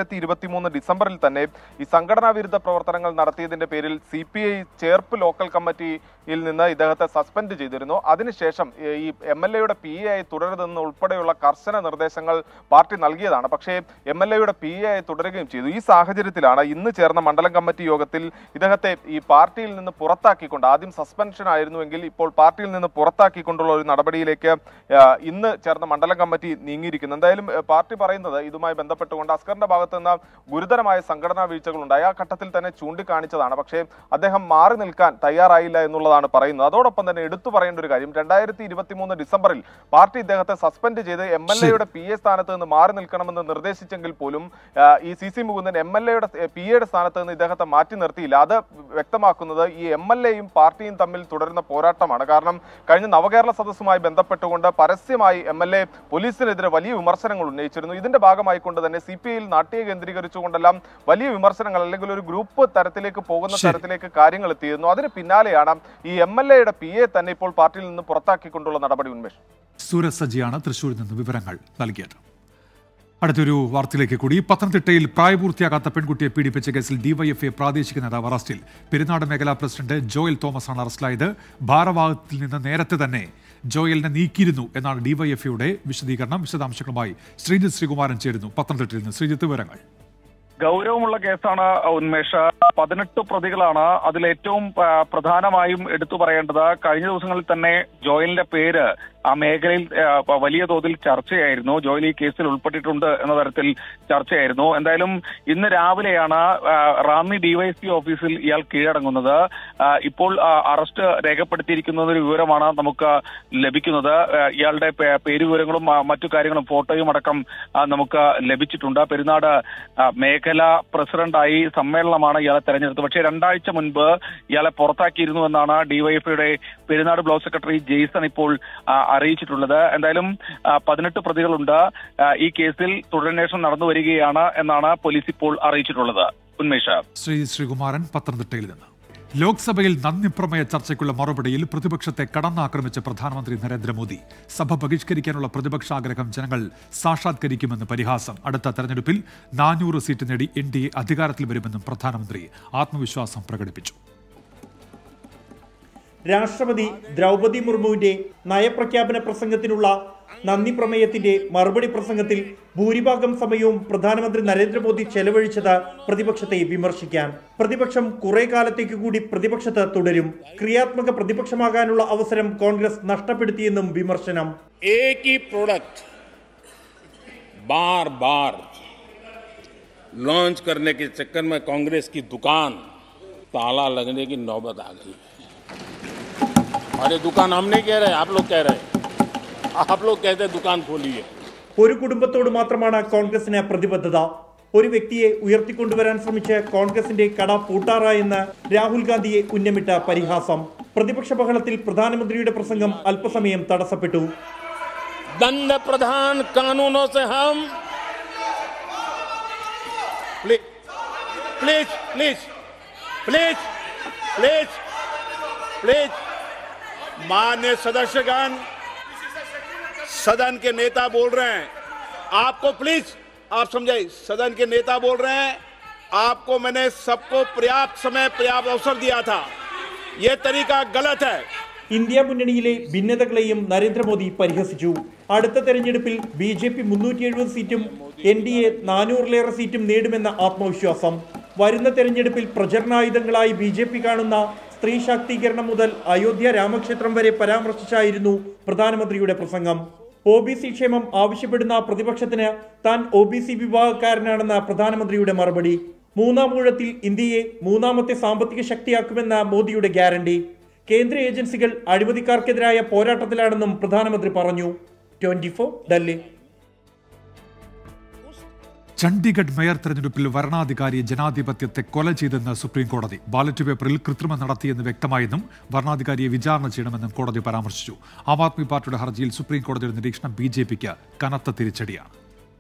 Speaker 11: 2023 ഡിസംബറിൽ തന്നെ ഈ സംഘടനാ വിരുദ്ധ പ്രവർത്തനങ്ങൾ നടത്തിയതിന്റെ പേരിൽ CPI ചേർപ്പ് ലോക്കൽ കമ്മിറ്റിയിൽ നിന്ന് ഇദ്ദേഹത്തെ സസ്പെൻഡ് ചെയ്തിരുന്നു. അതിനുശേഷം ഈ MLAയുടെ PA ആയി തുടരുതെന്ന് ഉൾപ്പെടെയുള്ള കർശന നിർദ്ദേശങ്ങൾ പാർട്ടി നൽകിയതാണ്. പക്ഷേ MLAയുടെ PA ആയി തുടരുകയും ചെയ്തു. ഈ സാഹചര്യത്തിലാണ് ഇന്ന് ചേർന്ന മണ്ഡലം കമ്മിറ്റി യോഗത്തിൽ ഇദ്ദേഹത്തെ ഈ പാർട്ടിയിൽ നിന്ന് പുറത്താക്കിക്കൊണ്ട്, ആദ്യം സസ്പെൻഷൻ ആയിരുന്നുവെങ്കിൽ ഇപ്പോൾ പാർട്ടിയിൽ നിന്ന് പുറത്താക്കിക്കൊണ്ടുള്ള ഒരു നടപടിയിലേക്ക് ഇന്ന് ചേർന്ന മണ്ഡലം കമ്മിറ്റി നീങ്ങിയിരിക്കുന്നു. എന്തായാലും പാർട്ടി പറയുന്നത് ഇതുമായി ബന്ധപ്പെട്ടുകൊണ്ട് അസ്കറിന്റെ ഭാഗത്ത് നിന്ന് ഗുരുതരമായ സംഘടനാ വീഴ്ചകളുണ്ടായി. ആ ഘട്ടത്തിൽ തന്നെ ചൂണ്ടിക്കാണിച്ചതാണ്. പക്ഷേ അദ്ദേഹം മാറി നിൽക്കാൻ തയ്യാറായില്ല എന്നുള്ളതാണ് പറയുന്നത്. അതോടൊപ്പം തന്നെ എടുത്തു പറയേണ്ട ഒരു കാര്യം, 2023 ഡിസംബറിൽ പാർട്ടി ഇദ്ദേഹത്തെ സസ്പെൻഡ് ചെയ്ത് MLAയുടെ PA സ്ഥാനത്ത് നിന്ന് മാറി നിൽക്കണമെന്ന് നിർദ്ദേശിച്ചെങ്കിൽ പോലും ഈ CC മുകുന്ദൻ MLAയുടെ PAയുടെ സ്ഥാനത്ത് നിന്ന് ഇദ്ദേഹത്തെ മാറ്റി നിർത്തിയില്ല. അത് വ്യക്തമാക്കുന്നത് ഈ MLAയും പാർട്ടിയും തമ്മിൽ തുടരുന്ന പോരാട്ടമാണ്. കാരണം കഴിഞ്ഞ നവകേരള സദസ്സുമായി ബന്ധപ്പെട്ടുകൊണ്ട് പരസ്യമായി MLA പോലീസിനെതിരെ വലിയ വിമർശനങ്ങൾ ഉന്നയിച്ചിരുന്നു. ഇതിന്റെ ഭാഗമായിക്കൊണ്ട് തന്നെ CPIയിൽ നാട്ടിയെ കേന്ദ്രീകരിച്ചുകൊണ്ടെല്ലാം വലിയ വിമർശനങ്ങൾ, അല്ലെങ്കിൽ ഒരു ഗ്രൂപ്പ് തരത്തിലേക്ക് പോകുന്ന തരത്തിലേക്ക് കാര്യങ്ങൾ എത്തിയിരുന്നു. അതിന് പിന്നാലെയാണ് ഈ MLAയുടെ PA തന്നെ ഇപ്പോൾ പാർട്ടിയിൽ നിന്ന് പുറത്താക്കിക്കൊണ്ടുള്ള നടപടി. ഉന്മേഷ്,
Speaker 1: സൂരജ് സജിയാണ് തൃശ്ശൂരിൽ നിന്ന് വിവരങ്ങൾ നൽകിയത്. അടുത്തൊരു വാർത്തയിലേക്ക് കൂടി. പത്തനംതിട്ടയിൽ പ്രായപൂർത്തിയാകാത്ത പെൺകുട്ടിയെ പീഡിപ്പിച്ച കേസിൽ DYFI പ്രാദേശിക നേതാവ് അറസ്റ്റിൽ. പെരുന്നാട് മേഖലാ പ്രസിഡന്റ് ജോയൽ തോമസ് ആണ് അറസ്റ്റിലായത്. ഭാരവാഹത്തിൽ നിന്ന് നേരത്തെ തന്നെ ജോയലിനെ നീക്കിയിരുന്നു എന്നാണ് DYFIയുടെ വിശദീകരണം. വിശദാംശങ്ങളുമായി ശ്രീജിത്ത് ശ്രീകുമാരൻ ചേരുന്നു പത്തനംതിട്ടയിൽ നിന്ന്. ശ്രീജിത്ത്, വിവരങ്ങൾ.
Speaker 12: ഗൗരവമുള്ള കേസാണ് ഉന്മേഷ്. 18 പ്രതികളാണ്. അതിലേറ്റവും പ്രധാനമായും എടുത്തു പറയേണ്ടത്, കഴിഞ്ഞ ദിവസങ്ങളിൽ തന്നെ ജോയലിന്റെ പേര് ആ മേഖലയിൽ വലിയ തോതിൽ ചർച്ചയായിരുന്നു. ജോയൽ ഈ കേസിൽ ഉൾപ്പെട്ടിട്ടുണ്ട് എന്ന തരത്തിൽ ചർച്ചയായിരുന്നു. എന്തായാലും ഇന്ന് രാവിലെയാണ് റാന്നി DYSP ഓഫീസിൽ ഇയാൾ കീഴടങ്ങുന്നത്. ഇപ്പോൾ അറസ്റ്റ് രേഖപ്പെടുത്തിയിരിക്കുന്ന ഒരു വിവരമാണ് നമുക്ക് ലഭിക്കുന്നത്. ഇയാളുടെ പേര് വിവരങ്ങളും മറ്റു കാര്യങ്ങളും ഫോട്ടോയും അടക്കം നമുക്ക് ലഭിച്ചിട്ടുണ്ട്. പെരുന്നാട് മേഖല പ്രസിഡന്റായി സമ്മേളനമാണ് ഇയാളെ തെരഞ്ഞെടുത്തത്. പക്ഷേ 2 ആഴ്ച മുൻപ് ഇയാളെ പുറത്താക്കിയിരുന്നു എന്നാണ് DYFIയുടെ പെരുന്നാട് ബ്ലോക്ക് സെക്രട്ടറി ജെയ്സൺ ഇപ്പോൾ അറിയിച്ചിട്ടുള്ളത്. എന്തായാലും 18 പ്രതികളുണ്ട്. ഈ കേസിൽ തുടരന്വേഷണം നടന്നു വരികയാണ് എന്നാണ് പോലീസ് ഇപ്പോൾ അറിയിച്ചിട്ടുള്ളത്. ഉന്മേഷ്,
Speaker 1: ശ്രീകുമാരൻ പത്തനംതിട്ടയിൽ നിന്ന്. ലോക്സഭയിൽ നന്ദിപ്രമേയ ചർച്ചയ്ക്കുള്ള മറുപടിയിൽ പ്രതിപക്ഷത്തെ കടന്നാക്രമിച്ച പ്രധാനമന്ത്രി നരേന്ദ്രമോദി. സഭ ബഹിഷ്കരിക്കാനുള്ള പ്രതിപക്ഷാഗ്രഹം ജനങ്ങൾ സാക്ഷാത്കരിക്കുമെന്ന് പരിഹാസം. അടുത്ത തെരഞ്ഞെടുപ്പിൽ 400 സീറ്റ് നേടി NDA അധികാരത്തിൽ വരുമെന്നും പ്രധാനമന്ത്രി ആത്മവിശ്വാസം പ്രകടിപ്പിച്ചു.
Speaker 13: രാഷ്ട്രപതി ദ്രൗപദി മുർമുവിന്റെ നയപ്രഖ്യാപന പ്രസംഗത്തിനുള്ള നന്ദി പ്രമേയത്തിന്റെ മറുപടി പ്രസംഗത്തിൽ ഭൂരിഭാഗം സമയവും പ്രധാനമന്ത്രി നരേന്ദ്രമോദി ചെലവഴിച്ചത് പ്രതിപക്ഷത്തെ വിമർശിക്കാൻ. പ്രതിപക്ഷം കുറെ കാലത്തേക്ക് കൂടി പ്രതിപക്ഷത്ത് തുടരും. ക്രിയാത്മക പ്രതിപക്ഷമാകാനുള്ള അവസരം കോൺഗ്രസ് നഷ്ടപ്പെടുത്തിയെന്നും വിമർശനം.
Speaker 14: एक ही प्रोडक्ट बार बार लॉन्च करने के चक्कर में कांग्रेस की दुकान ताला लगने की नौबत आ गई है। और ये दुकान हम नहीं कह रहे, आप लोग कह रहे हैं। आप लोग कहते हैं दुकान खोली है.
Speaker 13: ഒരു കുടുംബത്തോട് മാത്രമാണ് കോൺഗ്രസിന് പ്രതിബദ്ധത. ഒരു വ്യക്തിയെ ഉയർത്തിക്കൊണ്ടുവരാൻ ശ്രമിച്ച് കോൺഗ്രസിന്റെ കട പൂട്ടാറായെന്ന് രാഹുൽ ഗാന്ധിയെ ഉന്നമിട്ട പരിഹാസം. പ്രതിപക്ഷ ബഹളത്തിൽ പ്രധാനമന്ത്രിയുടെ പ്രസംഗം അല്പസമയം തടസ്സപ്പെട്ടു.
Speaker 14: दंड प्रधान कानूनों से हम please please please please please please मान्य सदस्यगण, सदन के नेता बोल रहे हैं, आपको प्लीज आप समझाइए, सदन के नेता बोल रहे हैं, आपको मैंने सबको पर्याप्त समय पर्याप्त अवसर दिया था, ये तरीका गलत है.
Speaker 13: ഇന്ത്യ മുന്നണിയിലെ ഭിന്നതകളെയും നരേന്ദ്രമോദി പരിഹസിച്ചു. അടുത്ത തെരഞ്ഞെടുപ്പിൽ BJP 370 സീറ്റും NDA 400-ലേറെ സീറ്റും നേടുമെന്ന ആത്മവിശ്വാസം. വരുന്ന തെരഞ്ഞെടുപ്പിൽ പ്രചരണായുധങ്ങളായി BJP കാണുന്ന സ്ത്രീ ശാക്തീകരണം മുതൽ അയോധ്യ രാമക്ഷേത്രം വരെ പരാമർശിച്ചായിരുന്നു പ്രധാനമന്ത്രിയുടെ പ്രസംഗം. OBC ക്ഷേമം ആവശ്യപ്പെടുന്ന പ്രതിപക്ഷത്തിന് താൻ OBC വിഭാഗക്കാരനാണെന്ന പ്രധാനമന്ത്രിയുടെ മറുപടി. മൂന്നാം ഊഴത്തിൽ ഇന്ത്യയെ മൂന്നാമത്തെ സാമ്പത്തിക ശക്തിയാക്കുമെന്ന മോദിയുടെ ഗ്യാരണ്ടി. കേന്ദ്ര ഏജൻസികൾ അഴിമതിക്കാർക്കെതിരായ പോരാട്ടത്തിലാണെന്നും പ്രധാനമന്ത്രി പറഞ്ഞു. 24 ഡൽഹി.
Speaker 1: ചണ്ഡീഗഡ് മേയർ തെരഞ്ഞെടുപ്പിൽ വരണാധികാരി ജനാധിപത്യത്തെ കൊല ചെയ്തെന്ന് സുപ്രീം കോടതി. ബാലറ്റ് പേപ്പറിൽ കൃത്രിമം നടത്തിയെന്ന് വ്യക്തമായെന്നും വരണാധികാരിയെ വിചാരണ ചെയ്യണമെന്നും കോടതി പരാമർശിച്ചു. ആം ആദ്മി പാർട്ടിയുടെ ഹർജിയിൽ സുപ്രീം കോടതിയുടെ നിരീക്ഷണം BJPക്ക് കനത്ത തിരിച്ചടിയാണ്.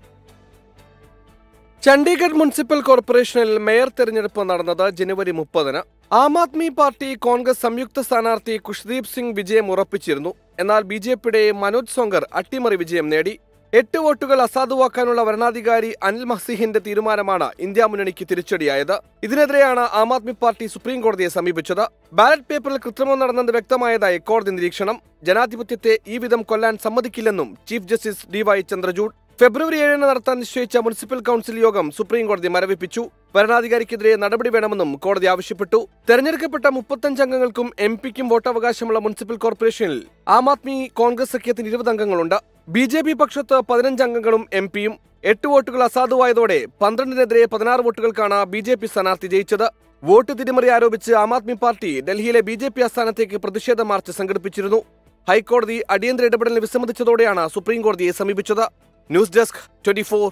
Speaker 15: ചണ്ഡീഗഡ് മുനിസിപ്പൽ കോർപ്പറേഷനിൽ മേയർ തെരഞ്ഞെടുപ്പ് നടന്നത് ജനുവരി 30-ന്. ആം ആദ്മി പാർട്ടി കോൺഗ്രസ് സംയുക്ത സ്ഥാനാർത്ഥി കുഷ്ദീപ് സിംഗ് വിജയം ഉറപ്പിച്ചിരുന്നു. എന്നാൽ BJPയുടെ മനോജ് സോങ്കർ അട്ടിമറി വിജയം നേടി. 8 വോട്ടുകൾ അസാധുവാക്കാനുള്ള വരണാധികാരി അനിൽ മഹ്സിഹിന്റെ തീരുമാനമാണ് ഇന്ത്യ മുന്നണിക്ക് തിരിച്ചടിയായത്. ഇതിനെതിരെയാണ് ആം ആദ്മി പാർട്ടി സുപ്രീം കോടതിയെ സമീപിച്ചത്. ബാലറ്റ് പേപ്പറിൽ കൃത്രിമം നടന്നത് വ്യക്തമായതായി കോടതി നിരീക്ഷണം. ജനാധിപത്യത്തെ ഈ വിധം കൊല്ലാൻ സമ്മതിക്കില്ലെന്നും ചീഫ് ജസ്റ്റിസ് DY ചന്ദ്രചൂഡ്. ഫെബ്രുവരി 7-ന് നടത്താൻ നിശ്ചയിച്ച മുനിസിപ്പൽ കൌൺസിൽ യോഗം സുപ്രീം കോടതി മരവിപ്പിച്ചു. ഭരണാധികാരിക്കെതിരെ നടപടി വേണമെന്നും കോടതി ആവശ്യപ്പെട്ടു. തെരഞ്ഞെടുക്കപ്പെട്ട 35 അംഗങ്ങൾക്കും MP-ക്കും വോട്ടവകാശമുള്ള മുനിസിപ്പൽ കോർപ്പറേഷനിൽ ആം ആദ്മി കോൺഗ്രസ് സഖ്യത്തിന് 20 അംഗങ്ങളുണ്ട്. BJP പക്ഷത്ത് 15 അംഗങ്ങളും MP-യും. 8 വോട്ടുകൾ അസാധുവായതോടെ 12-നെതിരെ 16 വോട്ടുകൾക്കാണ് BJP സ്ഥാനാർത്ഥി ജയിച്ചത്. വോട്ട് തിരിമറി ആരോപിച്ച് ആം ആദ്മി പാർട്ടി ഡൽഹിയിലെ BJP ആസ്ഥാനത്തേക്ക് പ്രതിഷേധ മാർച്ച് സംഘടിപ്പിച്ചിരുന്നു. ഹൈക്കോടതി അടിയന്തര ഇടപെടലിന് വിസമ്മതിച്ചതോടെയാണ് സുപ്രീം കോടതിയെ സമീപിച്ചത്. News desk 24.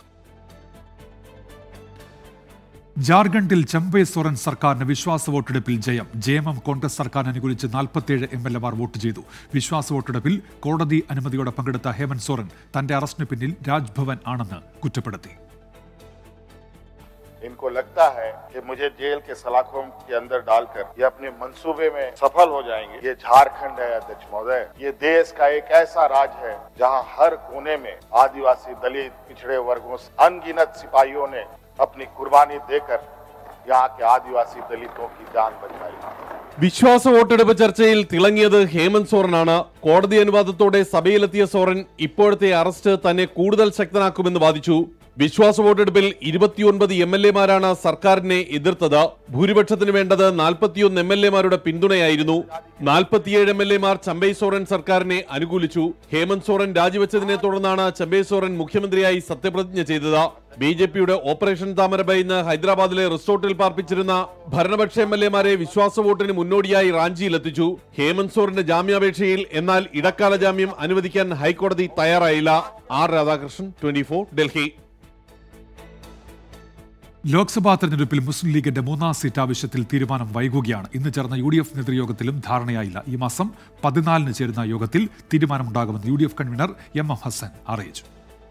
Speaker 1: ജാർഖണ്ഡിൽ ചമ്പൈ സോറൻ സർക്കാരിന് വിശ്വാസ വോട്ടെടുപ്പിൽ ജയം. JMM കോൺഗ്രസ് സർക്കാരിന് അനുകൂലിച്ച് 47 MLA വോട്ട് ചെയ്തു. വിശ്വാസ വോട്ടെടുപ്പിൽ കോടതി അനുമതിയോടെ പങ്കെടുത്ത ഹേമന്ത് സോറൻ തന്റെ അറസ്റ്റിന് പിന്നിൽ രാജ്ഭവൻ ആണെന്ന് കുറ്റപ്പെടുത്തി.
Speaker 16: इनको लगता है कि मुझे जेल के सलाखों के अंदर डालकर ये अपने मंसूबे में सफल हो जाएंगे. ये झारखंड है अध्यक्ष महोदय, ये देश का एक ऐसा राज्य है जहां हर कोने में आदिवासी, दलित, पिछड़े वर्गों से अनगिनत सिपाहियों ने अपनी कुर्बानी देकर यहाँ के आदिवासी दलितों की जान बचाई.
Speaker 17: വിശ്വാസ വോട്ടെടുപ്പ് ചർച്ചയിൽ തിളങ്ങിയത് ഹേമന്ത് സോറനാണ്. കോടതി അനുവാദത്തോടെ സഭയിലെത്തിയ സോറൻ ഇപ്പോഴത്തെ അറസ്റ്റ് തന്നെ കൂടുതൽ ശക്തനാക്കുമെന്ന് വാദിച്ചു. വിശ്വാസ വോട്ടെടുപ്പിൽ 29 MLA-മാരാണ് സർക്കാരിനെ എതിർത്തത്. ഭൂരിപക്ഷത്തിന് വേണ്ടത് 41 MLA-മാരുടെ പിന്തുണയായിരുന്നു. 47 MLA-മാർ ചമ്പൈ സോറൻ സർക്കാരിനെ അനുകൂലിച്ചു. ഹേമന്ത് സോറൻ രാജിവെച്ചതിനെ തുടർന്നാണ് ചമ്പൈ സോറൻ മുഖ്യമന്ത്രിയായി സത്യപ്രതിജ്ഞ ചെയ്തത്. BJPയുടെ ഓപ്പറേഷൻ താമരബൈ ഇന്ന് ഹൈദരാബാദിലെ റിസോർട്ടിൽ പാർപ്പിച്ചിരുന്ന ഭരണപക്ഷ MLA-മാരെ വിശ്വാസ വോട്ടിന് മുന്നോടിയായി റാഞ്ചിയിലെത്തിച്ചു. ഹേമന്ത് സോറന്റെ ജാമ്യാപേക്ഷയിൽ എന്നാൽ ഇടക്കാല ജാമ്യം അനുവദിക്കാൻ ഹൈക്കോടതി തയ്യാറായില്ല. R. രാധാകൃഷ്ണൻ, 24, ഡൽഹി.
Speaker 1: ലോക്സഭാ തെരഞ്ഞെടുപ്പിൽ മുസ്ലിം ലീഗിന്റെ 3ാം സീറ്റ് ആവശ്യത്തിൽ തീരുമാനം വൈകുകയാണ്. ഇന്ന് ചേർന്ന UDF നേതൃയോഗത്തിലും ധാരണയായില്ല. ഈ മാസം 14-ന് ചേരുന്ന യോഗത്തിൽ തീരുമാനമുണ്ടാകുമെന്ന് UDF കൺവീനർ MM ഹസൻ അറിയിച്ചു.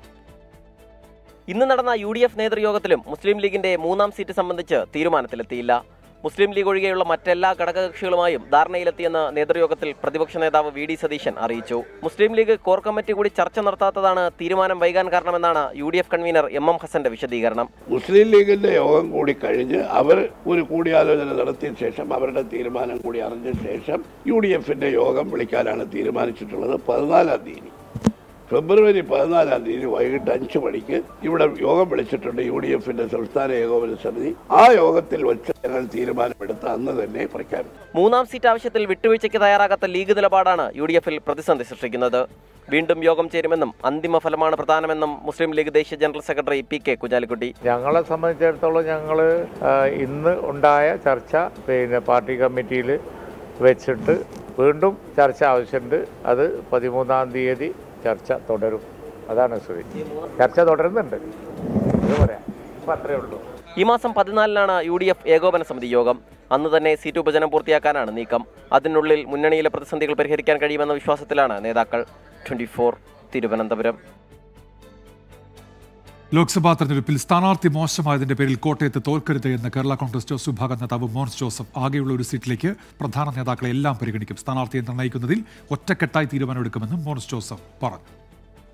Speaker 5: ഇന്ന് നടന്ന UDF നേതൃയോഗത്തിലും മുസ്ലിം ലീഗിന്റെ 3ാം സീറ്റ് സംബന്ധിച്ച് തീരുമാനത്തിലെത്തിയില്ല. മുസ്ലിം ലീഗ് ഒഴികെയുള്ള മറ്റെല്ലാ ഘടകകക്ഷികളുമായും ധാരണയിലെത്തിയെന്ന് നേതൃയോഗത്തിൽ പ്രതിപക്ഷ നേതാവ് VD സതീശൻ അറിയിച്ചു. മുസ്ലിം ലീഗ് കോർ കമ്മിറ്റി കൂടി ചർച്ച നടത്താത്തതാണ് തീരുമാനം വൈകാൻ കാരണമെന്നാണ് UDF കൺവീനർ MM ഹസന്റെ വിശദീകരണം.
Speaker 18: മുസ്ലിം ലീഗിന്റെ യോഗം കൂടി കഴിഞ്ഞ് അവർ ഒരു കൂടിയാലോചന നടത്തിയ ശേഷം അവരുടെ തീരുമാനം കൂടി അറിഞ്ഞ ശേഷം UDFന്റെ യോഗം വിളിക്കാനാണ് തീരുമാനിച്ചിട്ടുള്ളത്. 14-ാം തീയതി ഫെബ്രുവരി 14-ാം തീയതി വൈകിട്ട് 5 മണിക്ക് ഇവിടെ യോഗം വിളിച്ചിട്ടുണ്ട് UDFന്റെ സംസ്ഥാന ഏകോപന സമിതി. ആ യോഗത്തിൽ വെച്ച് ഞങ്ങൾ തീരുമാനമെടുത്ത് അന്ന് തന്നെ പ്രഖ്യാപിച്ചു.
Speaker 5: 3ാം സീറ്റ് ആവശ്യത്തിൽ വിട്ടുവീഴ്ചയ്ക്ക് തയ്യാറാകാത്ത ലീഗ് നിലപാടാണ് UDFൽ പ്രതിസന്ധി സൃഷ്ടിക്കുന്നത്. വീണ്ടും യോഗം ചേരുമെന്നും അന്തിമ ഫലമാണ് പ്രധാനമെന്നും മുസ്ലിം ലീഗ് ദേശീയ ജനറൽ സെക്രട്ടറി PK കുഞ്ഞാലിക്കുട്ടി.
Speaker 10: ഞങ്ങളെ സംബന്ധിച്ചിടത്തോളം ഞങ്ങൾ ഇന്ന് ഉണ്ടായ ചർച്ച പാർട്ടി കമ്മിറ്റിയിൽ വെച്ചിട്ട് വീണ്ടും ചർച്ച ആവശ്യമുണ്ട്. അത് 13-ാം തീയതി ചർച്ച തുടരും. അതാണ് സ്ഥിതി. ചർച്ച തുടരുന്നുണ്ട്, ഇത് പറയാം. ഇപ്പം അത്രയേ ഉള്ളൂ.
Speaker 5: ഈ മാസം 14-നാണ് UDF ഏകോപന സമിതി യോഗം. അന്ന് തന്നെ സീറ്റ് വിഭജനം പൂർത്തിയാക്കാനാണ് നീക്കം. അതിനുള്ളിൽ മുന്നണിയിലെ പ്രതിസന്ധികൾ പരിഹരിക്കാൻ കഴിയുമെന്ന വിശ്വാസത്തിലാണ് നേതാക്കൾ. 24, തിരുവനന്തപുരം.
Speaker 1: ലോക്സഭാ തെരഞ്ഞെടുപ്പിൽ സ്ഥാനാർത്ഥി മോശമായതിന്റെ പേരിൽ കോട്ടയത്ത് തോൽക്കരുത് എന്ന് കേരള കോൺഗ്രസ് ജോസ് വിഭാഗം നേതാവ് മോൻസ് ജോസഫ്. ആകെയുള്ള ഒരു സീറ്റിലേക്ക് പ്രധാന നേതാക്കളെ എല്ലാം പരിഗണിക്കും. സ്ഥാനാർത്ഥിയെ നിർണ്ണയിക്കുന്നതിൽ ഒറ്റക്കെട്ടായി തീരുമാനമെടുക്കുമെന്നും മോൻസ് ജോസഫ് പറഞ്ഞു.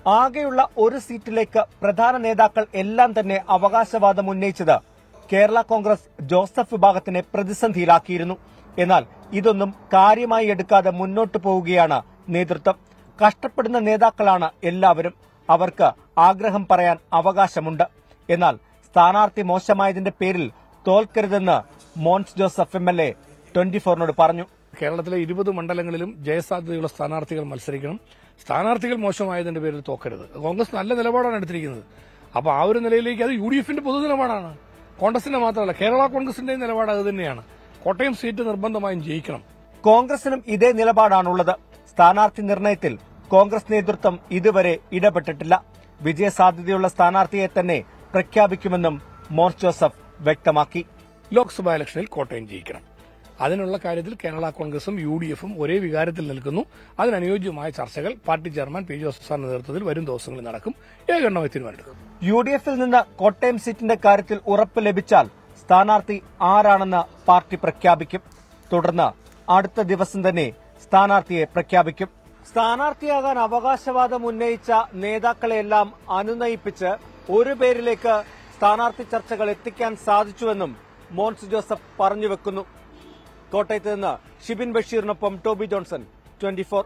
Speaker 4: ആകെയുള്ള ഒരു സീറ്റിലേക്ക് പ്രധാന നേതാക്കൾ എല്ലാം തന്നെ അവകാശവാദം ഉന്നയിച്ചത് കേരള കോൺഗ്രസ് ജോസഫ് വിഭാഗത്തിനെ പ്രതിസന്ധിയിലാക്കിയിരുന്നു. എന്നാൽ ഇതൊന്നും കാര്യമായി എടുക്കാതെ മുന്നോട്ടു പോവുകയാണ് നേതൃത്വം. കഷ്ടപ്പെടുന്ന നേതാക്കളാണ് എല്ലാവരും. അവർക്ക് ആഗ്രഹം പറയാൻ അവകാശമുണ്ട്. എന്നാൽ സ്ഥാനാർത്ഥി മോശമായതിന്റെ പേരിൽ തോൽക്കരുതെന്ന് മോൻസ് ജോസഫ് MLA 24 പറഞ്ഞു.
Speaker 8: കേരളത്തിലെ 20 മണ്ഡലങ്ങളിലും ജയസാധ്യതയുള്ള സ്ഥാനാർത്ഥികൾ മത്സരിക്കണം. സ്ഥാനാർത്ഥികൾ മോശമായതിന്റെ പേരിൽ തോക്കരുത്. കോൺഗ്രസ് നല്ല നിലപാടാണ് എടുത്തിരിക്കുന്നത്. അപ്പോൾ ആ ഒരു നിലയിലേക്ക് അത് UDFന്റെ പൊതു നിലപാടാണ്. കോൺഗ്രസിന്റെ മാത്രമല്ല, കേരള കോൺഗ്രസിന്റെ നിലപാട് അത് തന്നെയാണ്. കോട്ടയം സീറ്റ് നിർബന്ധമായും ജയിക്കണം.
Speaker 4: കോൺഗ്രസിനും ഇതേ നിലപാടാണുള്ളത്. സ്ഥാനാർത്ഥി നിർണയത്തിൽ കോൺഗ്രസ് നേതൃത്വം ഇതുവരെ ഇടപെട്ടിട്ടില്ല. വിജയസാധ്യതയുള്ള സ്ഥാനാർത്ഥിയെ തന്നെ പ്രഖ്യാപിക്കുമെന്നും മോൻസ് ജോസഫ് വ്യക്തമാക്കി.
Speaker 8: ലോക്സഭാ ഇലക്ഷനിൽ കോട്ടയം ജയിക്കണം. അതിനുള്ള കാര്യത്തിൽ കേരള കോൺഗ്രസും UDFും ഒരേ വികാരത്തിൽ നിൽക്കുന്നു. അതിനനുയോജ്യമായ ചർച്ചകൾ പാർട്ടി ചെയർമാൻ P. ജോസഫ് സാറിന്റെ നേതൃത്വത്തിൽ വരും ദിവസങ്ങളിൽ നടക്കും. ഏകണ്ഠമായി തീരുമാനമെടുക്കും.
Speaker 4: UDFിൽ നിന്ന് കോട്ടയം സീറ്റിന്റെ കാര്യത്തിൽ ഉറപ്പ് ലഭിച്ചാൽ സ്ഥാനാർത്ഥി ആരാണെന്ന് പാർട്ടി പ്രഖ്യാപിക്കും. തുടർന്ന് അടുത്ത ദിവസം തന്നെ സ്ഥാനാർത്ഥിയെ പ്രഖ്യാപിക്കും. സ്ഥാനാർത്ഥിയാകാൻ അവകാശവാദം ഉന്നയിച്ച നേതാക്കളെല്ലാം അനുനയിപ്പിച്ച് ഒരു പേരിലേക്ക് സ്ഥാനാർത്ഥി ചർച്ചകൾ എത്തിക്കാൻ സാധിച്ചുവെന്നും മോൻസ് ജോസഫ് പറഞ്ഞുവെക്കുന്നു. കോട്ടയത്ത് നിന്ന് ഷിബിൻ ബഷീറിനൊപ്പം ടോബി ജോൺസൺ, 24.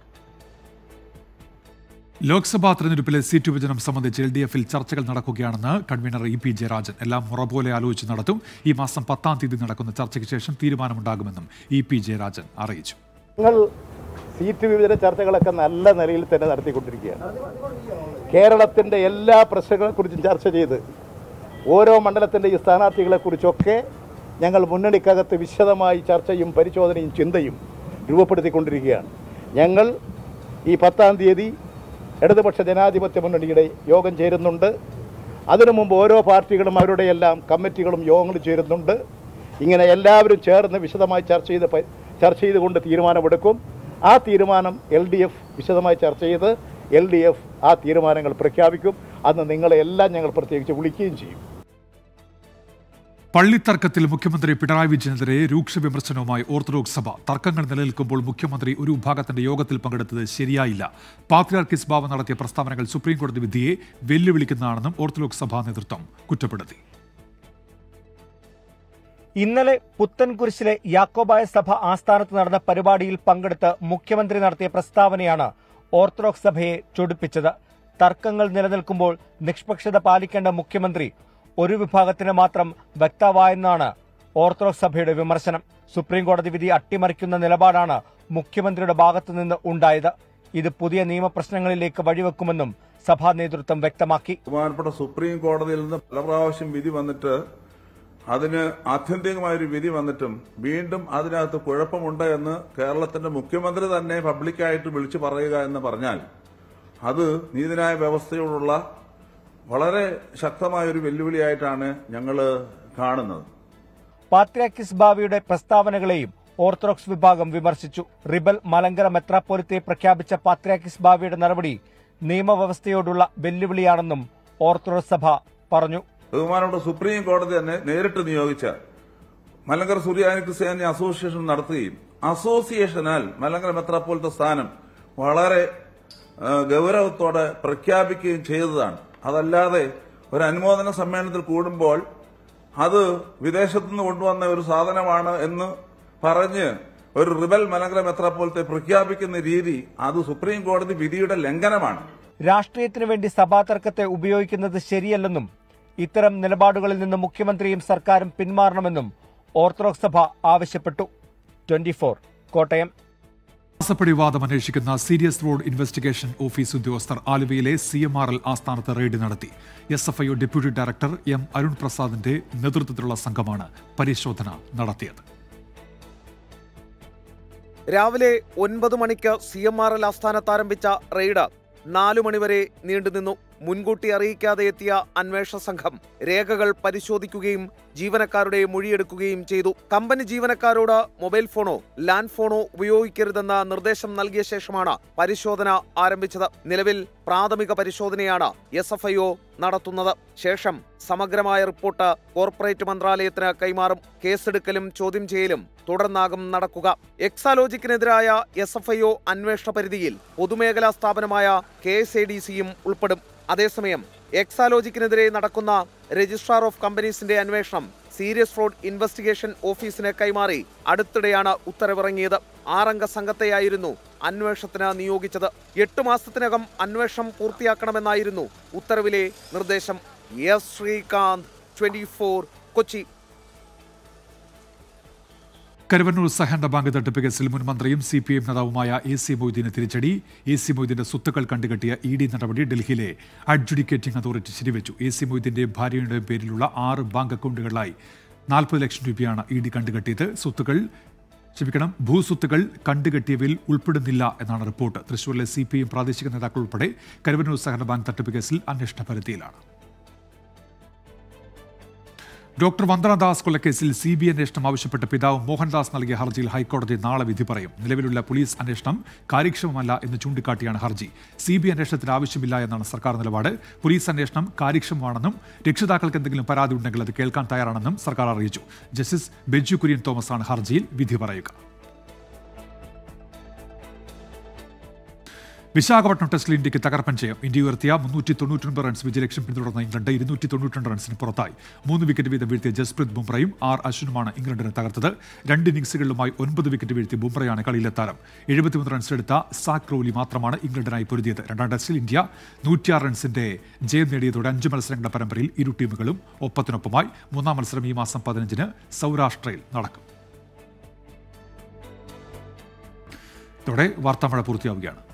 Speaker 1: ലോക്സഭാ തെരഞ്ഞെടുപ്പിലെ സീറ്റ് വിഭജനം സംബന്ധിച്ച് LDFിൽ ചർച്ചകൾ നടക്കുകയാണെന്ന് കൺവീനർ EP ജയരാജൻ. എല്ലാം മുറ പോലെ ആലോചിച്ച് നടത്തും. ഈ മാസം 10-ാം തീയതി നടക്കുന്ന ചർച്ചയ്ക്ക് ശേഷം തീരുമാനമുണ്ടാകുമെന്നും EP ജയരാജൻ അറിയിച്ചു.
Speaker 9: ഞങ്ങൾ സീറ്റ് വിഭജന ചർച്ചകളൊക്കെ നല്ല നിലയിൽ തന്നെ നടത്തിക്കൊണ്ടിരിക്കുകയാണ്. കേരളത്തിൻ്റെ എല്ലാ പ്രശ്നങ്ങളെക്കുറിച്ചും ചർച്ച ചെയ്ത് ഓരോ മണ്ഡലത്തിൻ്റെ ഈ സ്ഥാനാർത്ഥികളെക്കുറിച്ചൊക്കെ ഞങ്ങൾ മുന്നണിക്കകത്ത് വിശദമായി ചർച്ചയും പരിശോധനയും ചിന്തയും രൂപപ്പെടുത്തിക്കൊണ്ടിരിക്കുകയാണ്. ഞങ്ങൾ ഈ 10-ാം തീയതി ഇടതുപക്ഷ ജനാധിപത്യ മുന്നണിയുടെ യോഗം ചേരുന്നുണ്ട്. അതിനു മുമ്പ് ഓരോ പാർട്ടികളും അവരുടെ എല്ലാം കമ്മിറ്റികളും യോഗങ്ങൾ ചേരുന്നുണ്ട്. ഇങ്ങനെ എല്ലാവരും ചേർന്ന് വിശദമായി ചർച്ച ചെയ്തുകൊണ്ട് തീരുമാനമെടുക്കും. ആ തീരുമാനം LDF വിശദമായി ചർച്ച ചെയ്ത് LDF ആ തീരുമാനങ്ങൾ പ്രഖ്യാപിക്കും. അന്ന് നിങ്ങളെല്ലാം ഞങ്ങൾ പ്രത്യേകിച്ച് വിളിക്കുകയും ചെയ്യും.
Speaker 1: പള്ളിത്തർക്കത്തിൽ മുഖ്യമന്ത്രി പിണറായി വിജയനെതിരെ രൂക്ഷ വിമർശനവുമായി ഓർത്തഡോക്സ് സഭ. തർക്കങ്ങൾ നിലനിൽക്കുമ്പോൾ മുഖ്യമന്ത്രി ഒരു വിഭാഗത്തിന്റെ യോഗത്തിൽ പങ്കെടുത്തത് ശരിയായില്ല. പാത്രിയാർക്കീസ് ബാവ നടത്തിയ പ്രസ്താവനകൾ സുപ്രീംകോടതി വിധിയെ വെല്ലുവിളിക്കുന്നതാണെന്നും ഓർത്തഡോക്സ് സഭാ നേതൃത്വം കുറ്റപ്പെടുത്തി.
Speaker 4: ഇന്നലെ പുത്തൻകുരിശിലെ യാക്കോബായ സഭ ആസ്ഥാനത്ത് നടന്ന പരിപാടിയിൽ പങ്കെടുത്ത് മുഖ്യമന്ത്രി നടത്തിയ പ്രസ്താവനയാണ് ഓർത്തഡോക്സ് സഭയെ ചൊടിപ്പിച്ചത്. തർക്കങ്ങൾ നിലനിൽക്കുമ്പോൾ നിഷ്പക്ഷത പാലിക്കേണ്ട മുഖ്യമന്ത്രി ഒരു വിഭാഗത്തിന് മാത്രം വക്താവായെന്നാണ് ഓർത്തഡോക്സ് സഭയുടെ വിമർശനം. സുപ്രീംകോടതി വിധി അട്ടിമറിക്കുന്ന നിലപാടാണ് മുഖ്യമന്ത്രിയുടെ ഭാഗത്തുനിന്ന് ഉണ്ടായത്. ഇത് പുതിയ നിയമപ്രശ്നങ്ങളിലേക്ക് വഴിവെക്കുമെന്നും സഭാ നേതൃത്വം വ്യക്തമാക്കി.
Speaker 19: ബഹുമാനപ്പെട്ട സുപ്രീം കോടതിയിൽ നിന്ന് പല പ്രാവശ്യം വിധി വന്നിട്ട് അതിന് ആത്യന്തികമായൊരു വിധി വന്നിട്ടും വീണ്ടും അതിനകത്ത് കുഴപ്പമുണ്ട് എന്ന് കേരളത്തിന്റെ മുഖ്യമന്ത്രി തന്നെ പബ്ലിക്കായിട്ട് വിളിച്ചു പറയുക എന്ന് പറഞ്ഞാൽ അത് നീതിന്യായ വ്യവസ്ഥയോടുള്ള വളരെ ശക്തമായൊരു വെല്ലുവിളിയായിട്ടാണ് ഞങ്ങൾ കാണുന്നത്.
Speaker 4: പാത്രിയാർക്കീസ് ബാവയുടെ പ്രസ്താവനകളെയും ഓർത്തഡോക്സ് വിഭാഗം വിമർശിച്ചു. റിബൽ മലങ്കര മെത്രാപ്പോലിത്തയെ പ്രഖ്യാപിച്ച പാത്രിയാർക്കീസ് ബാവയുടെ നടപടി നിയമവ്യവസ്ഥയോടുള്ള വെല്ലുവിളിയാണെന്നും ഓർത്തഡോക്സ് സഭ പറഞ്ഞു.
Speaker 19: ബഹുമാനപ്പെട്ട സുപ്രീം കോടതി തന്നെ നേരിട്ട് നിയോഗിച്ച മലങ്കര സുറിയാനി ക്രിസ്ത്യാനി അസോസിയേഷൻ നടത്തുകയും അസോസിയേഷനാൽ മലങ്കര മെത്രാപ്പോലിത്ത സ്ഥാനം വളരെ ഗൌരവത്തോടെ പ്രഖ്യാപിക്കുകയും ചെയ്തതാണ്. അതല്ലാതെ ഒരു അനുമോദന സമ്മേളനത്തിൽ കൂടുമ്പോൾ അത് വിദേശത്തുനിന്ന് കൊണ്ടുവന്ന ഒരു സാധനമാണ് എന്ന് പറഞ്ഞ് ഒരു റിബൽ മലങ്കര മെത്രാപ്പോലിത്തെ പ്രഖ്യാപിക്കുന്ന രീതി അത് സുപ്രീം കോടതി വിധിയുടെ ലംഘനമാണ്.
Speaker 4: രാഷ്ട്രീയത്തിനു വേണ്ടി സഭാതർക്കത്തെ ഉപയോഗിക്കുന്നത് ശരിയല്ലെന്നും ഇത്തരം നിലപാടുകളിൽ നിന്ന് മുഖ്യമന്ത്രിയും സർക്കാരും പിന്മാറണമെന്നും ഓർത്തഡോക്സ് സഭ ആവശ്യപ്പെട്ടു. 24 കോട്ടയം.
Speaker 1: രാസപ്പടി വിവാദം അന്വേഷിക്കുന്ന സീരിയസ് റോഡ് ഇൻവെസ്റ്റിഗേഷൻ ഓഫീസ് ഉദ്യോഗസ്ഥർ ആലുവയിലെ CMRL ആസ്ഥാനത്ത് റെയ്ഡ് നടത്തി. SFIO deputy director M. Arun പ്രസാദിന്റെ നേതൃത്വത്തിലുള്ള സംഘമാണ് പരിശോധന നടത്തിയത്.
Speaker 15: രാവിലെ 9 മണിക്ക് CMRL ആസ്ഥാനത്ത് ആരംഭിച്ച റെയ്ഡ് 4 മണിവരെ നീണ്ടുനിന്നു. മുൻകൂട്ടി അറിയിക്കാതെ എത്തിയ അന്വേഷണ സംഘം രേഖകൾ പരിശോധിക്കുകയും ജീവനക്കാരുടെ മൊഴിയെടുക്കുകയും ചെയ്തു. കമ്പനി ജീവനക്കാരോട് മൊബൈൽ ഫോണോ ലാൻഡ് ഫോണോ ഉപയോഗിക്കരുതെന്ന നിർദ്ദേശം നൽകിയ ശേഷമാണ് പരിശോധന ആരംഭിച്ചത്. നിലവിൽ പ്രാഥമിക പരിശോധനയാണ് SFIO നടത്തുന്നത്. ശേഷം സമഗ്രമായ റിപ്പോർട്ട് കോർപ്പറേറ്റ് മന്ത്രാലയത്തിന് കൈമാറും. കേസെടുക്കലും ചോദ്യം ചെയ്യലും തുടർന്നാകും നടക്കുക. എക്സാലോജിക്കിനെതിരായ SFIO അന്വേഷണ പരിധിയിൽ പൊതുമേഖലാ സ്ഥാപനമായ KSADCയും ഉൾപ്പെടും. അതേസമയം എക്സാലോജിക്കിനെതിരെ നടക്കുന്ന രജിസ്ട്രാർ ഓഫ് കമ്പനീസിന്റെ അന്വേഷണം സീരിയസ് ഫ്രോഡ് ഇൻവെസ്റ്റിഗേഷൻ ഓഫീസിന് കൈമാറി അടുത്തിടെയാണ് ഉത്തരവിറങ്ങിയത്. 6 അംഗ സംഘത്തെയായിരുന്നു അന്വേഷണത്തിന് നിയോഗിച്ചത്. 8 മാസത്തിനകം അന്വേഷണം പൂർത്തിയാക്കണമെന്നായിരുന്നു ഉത്തരവിലെ നിർദ്ദേശം. എസ് ശ്രീകാന്ത്, 24 കൊച്ചി.
Speaker 1: കരുവന്നൂർ സഹകരണ ബാങ്ക് തട്ടിപ്പ് കേസിൽ മുൻ മന്ത്രിയും CPIM നേതാവുമായ AC മൊയ്തീന് തിരിച്ചടി. AC മൊയ്തീന്റെ സ്വത്തുക്കൾ കണ്ടുകെട്ടിയ ED നടപടി ഡൽഹിയിലെ അഡ്ജുഡിക്കേറ്റിംഗ് അതോറിറ്റി ശരിവെച്ചു. AC മൊയ്തീന്റെയും ഭാര്യയുടെയും പേരിലുള്ള 6 ബാങ്ക് അക്കൗണ്ടുകളിലായി 40 ലക്ഷം രൂപയാണ് ED കണ്ടുകെട്ടിയത്. ഭൂസ്വത്തുകൾ കണ്ടുകെട്ടിയവയിൽ ഉൾപ്പെടുന്നില്ല എന്നാണ് റിപ്പോർട്ട്. തൃശൂരിലെ CPIM പ്രാദേശിക നേതാക്കൾ ഉൾപ്പെടെ കരുവന്നൂർ സഹകരണ ബാങ്ക് തട്ടിപ്പ് കേസിൽ അന്വേഷണ പരിധിയിലാണ്. ഡോക്ടർ വന്ദനദാസ് കൊലക്കേസിൽ CBI അന്വേഷണം ആവശ്യപ്പെട്ട് പിതാവ് മോഹൻദാസ് നൽകിയ ഹർജിയിൽ ഹൈക്കോടതി നാളെ വിധി പറയും. നിലവിലുള്ള പോലീസ് അന്വേഷണം കാര്യക്ഷമമല്ല എന്ന് ചൂണ്ടിക്കാട്ടിയാണ് ഹർജി. CBI അന്വേഷണത്തിന് ആവശ്യമില്ല എന്നാണ് സർക്കാർ നിലപാട്. പോലീസ് അന്വേഷണം കാര്യക്ഷമമാണെന്നും രക്ഷിതാക്കൾക്ക് എന്തെങ്കിലും പരാതി ഉണ്ടെങ്കിൽ അത് കേൾക്കാൻ തയ്യാറാണെന്നും സർക്കാർ അറിയിച്ചു. ജസ്റ്റിസ് ബെഞ്ചു കുര്യൻ തോമസാണ് ഹർജിയിൽ വിധി പറയുക. വിശാഖപട്ടണം ടെസ്റ്റിൽ ഇന്ത്യക്ക് തകർപ്പൻ ജയം. ഇന്ത്യ ഉയർത്തിയ 399 റൺസ് വിജയലക്ഷ്യം പിന്തുടർന്ന ഇംഗ്ലണ്ട് 292 റൺസിന് പുറത്തായി. 3 വിക്കറ്റ് വീതം വീഴ്ത്തിയ ജസ്പ്രീത് ബുംറയും അശ്വിനുമാണ് ഇംഗ്ലണ്ടിനെ തകർത്തത്. 2 ഇന്നിംഗ്സുകളിലുമായി 9 വിക്കറ്റ് വീഴ്ത്തിയ ബുംറയാണ് കളിയിലെ താരം. 73 റൺസെടുത്ത സാക് ക്രോലി മാത്രമാണ് ഇംഗ്ലണ്ടിനായി പൊരുതിയത്. 2ാം ടെസ്റ്റിൽ ഇന്ത്യ 106 റൺസിന്റെ ജയം നേടിയതോടെ 5 മത്സരങ്ങളുടെ പരമ്പരയിൽ ഇരു ടീമുകളും ഒപ്പത്തിനൊപ്പമായി. 3ാം മത്സരം ഈ മാസം 15-ന് സൗരാഷ്ട്രയിൽ നടക്കും. ഇതോടെ വാർത്താമഴ പൂർത്തിയാവുകയാണ്.